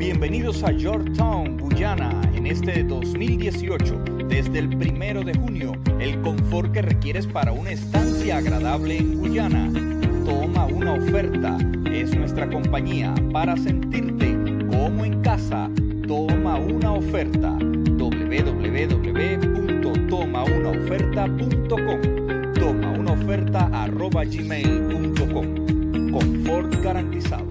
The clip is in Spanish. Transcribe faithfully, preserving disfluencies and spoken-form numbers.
Bienvenidos a Georgetown, Guyana, en este dos mil dieciocho. Desde el primero de junio, el confort que requieres para una estancia agradable en Guyana. Toma una oferta, es nuestra compañía para sentirte como en casa. Toma una oferta, doble u doble u doble u punto toma una oferta punto com, toma una oferta arroba gmail punto com. Confort garantizado.